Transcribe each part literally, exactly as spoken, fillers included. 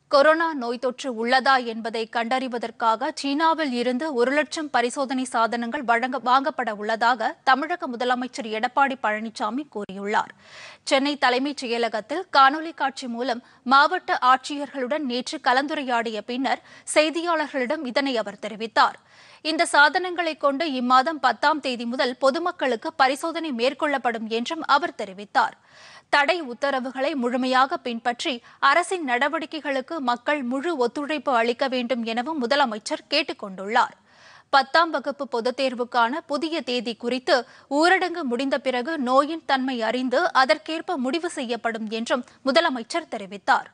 Corona நோய் தொற்று உள்ளதா என்பதை கண்டறிவதற்காக சீனாவில் இருந்து ஒரு லட்சம் பரிசோதனை சாதனங்கள் வழங்க வாங்கப்பட உள்ளதாக தமிழக முதலமைச்சர் எடப்பாடி பழனிசாமி கூறியுள்ளார். சென்னை தலைமைச் செயலகத்தில் காணொலி காட்சி மூலம் மாவட்ட ஆட்சியர்களுடன் நேற்று கலந்துரையாடிய பின்னர் செய்தியாளர்களிடம் இதனை அவர் தெரிவித்தார். இந்த சாதனங்களை கொண்டு இம்மாதம் பத்தாம் தேதி முதல் பொதுமக்களுக்கு பரிசோதனை மேற்கொள்ளப்படும் என்றும் அவர் தெரிவித்தார். தடை உத்தரவுகளை முழுமையாக பின்பற்றி அரசின் நடவடிக்கைகளுக்கு மக்கள் முழு ஒத்துழைப்பு அளிக்க வேண்டும் எனவும் முதலமைச்சர் கேட்டுக் கொண்டுள்ளார். பத்தாம் வகுப்பு பொதுத் தேர்வுக்கான புதிய தேதி குறித்து ஊரடங்கு முடிந்த பிறகு நோயின் தன்மை அறிந்து அதற்கேற்ப முடிவு செய்யப்படும் என்றும் முதலமைச்சர் தெரிவித்தார்.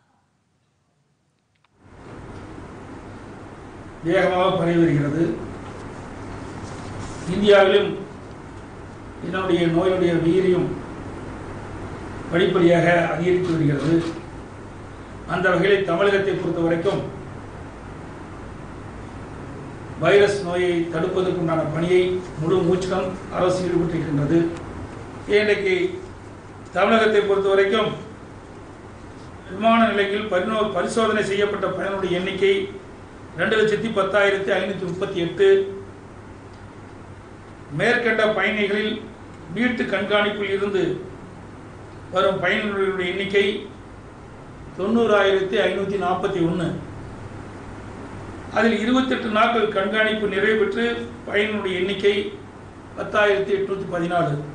வேகமாக பரவி வருகிறது. இந்தியாவிலும் இதனுடைய நோயுடைய வீரியம் படிப்படியாக அதிகரித்து வருகிறது. அந்த வகையில் தமிழகத்தை பொறுத்த வரைக்கும் வைரஸ் நோயை தடுப்பதற்குண்டான பணியை முழு மூச்சுடன் அரசு ஈடுபட்டிருக்கின்றது. இன்றைக்கு தமிழகத்தை பொறுத்த வரைக்கும் விமான நிலையத்தில் பதினோரு பரிசோதனை செய்யப்பட்ட பயனுடைய எண்ணிக்கை ரெண்டு லட்சத்தி பத்தாயிரத்தி ஐநூற்றி முப்பத்தி எட்டு. மேற்கண்ட பயணிகளில் வீட்டு கண்காணிப்பில் இருந்து வரும் பயணிகளுடைய எண்ணிக்கை தொண்ணூறாயிரத்தி ஐநூற்றி நாற்பத்தி ஒன்று. அதில் இருபத்தெட்டு நாட்கள் கண்காணிப்பு நிறைவு பெற்று பயணிகளுடைய எண்ணிக்கை பத்தாயிரத்தி எட்நூற்றி பதினாலு.